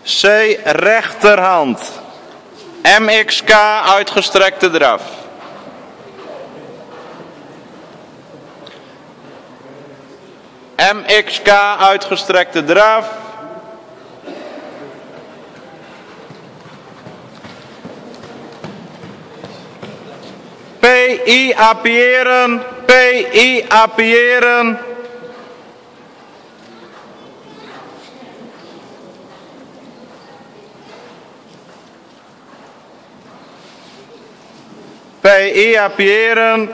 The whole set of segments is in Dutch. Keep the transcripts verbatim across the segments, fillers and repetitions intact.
C. Rechterhand. M X K uitgestrekte draf. M X K uitgestrekte draf. P I appiëren. P I appiëren. P I appiëren.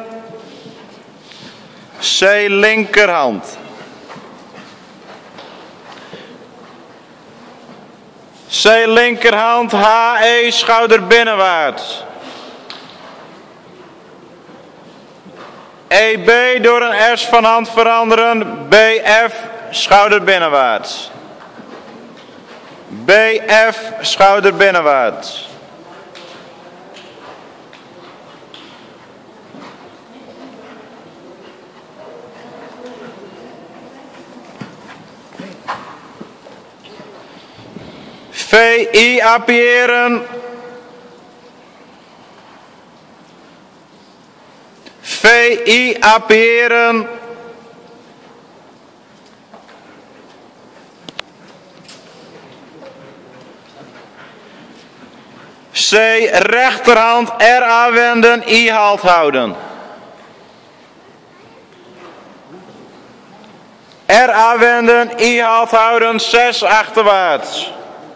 C linkerhand. C linkerhand. H E schouder binnenwaarts. E B door een S van hand veranderen. B F schouder binnenwaarts. B F schouder binnenwaarts. V I appiëren. V I appiëren. C rechterhand R A wenden, I halt houden. R A wenden, I halt houden, zes achterwaarts.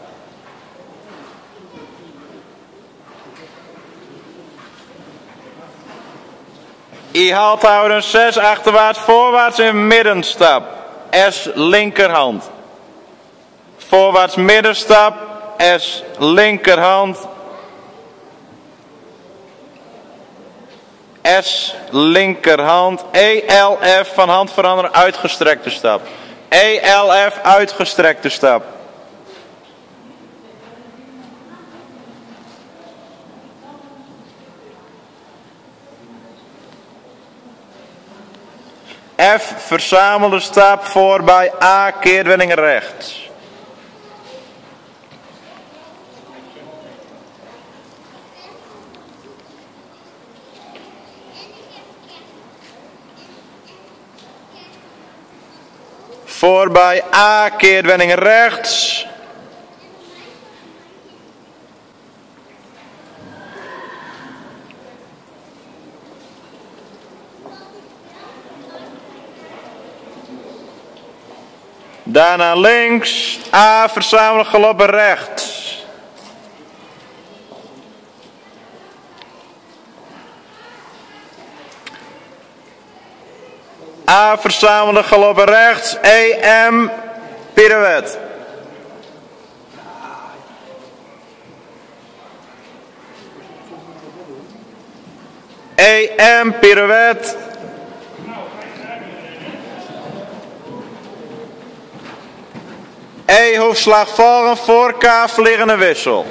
I halt houden, zes achterwaarts, voorwaarts in middenstap. S linkerhand. Voorwaarts middenstap, S linkerhand. S linkerhand. E L F van hand veranderen, uitgestrekte stap. E L F uitgestrekte stap. F verzamelde stap voor bij A keerwending rechts. Voor bij A keerwending rechts. Daarna links, A verzamelen galoppen rechts. A verzamelen galoppen rechts, E M pirouette. E M pirouette. E hoefslag volgen voor K vliegende wissel.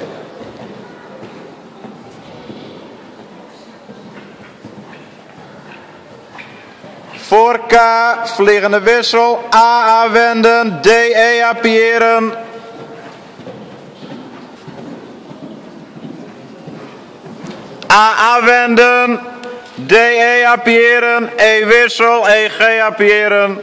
Voor K vliegende wissel. A A wenden. D E appiëren. A A wenden. D E appiëren. E wissel. E G appiëren.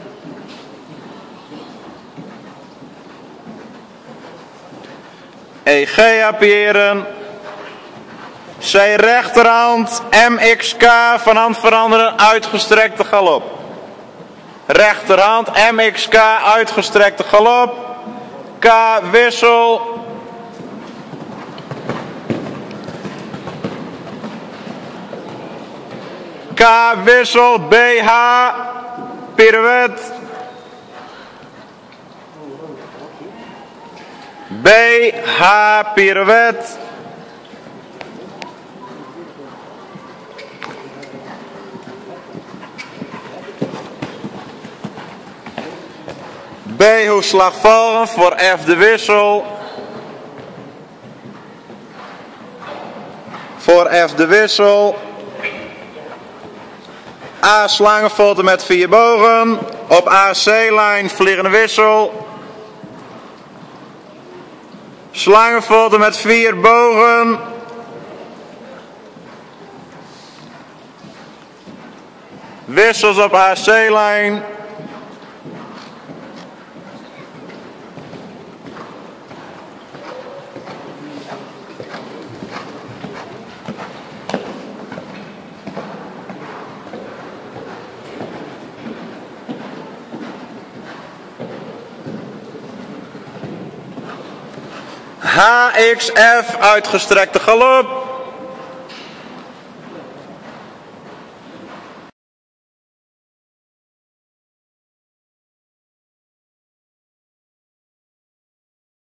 E G appiëren. C rechterhand. M X K van hand veranderen. Uitgestrekte galop. Rechterhand. M X K uitgestrekte galop. K wissel. K wissel. B H pirouette. B H pirouette. B hoefslag volgen voor F de wissel. Voor F de wissel. A slangenvolte met vier bogen. Op A C-lijn vliegende wissel. Slangenvolte met vier bogen. Wissels op A C-lijn. H X F uitgestrekte galop.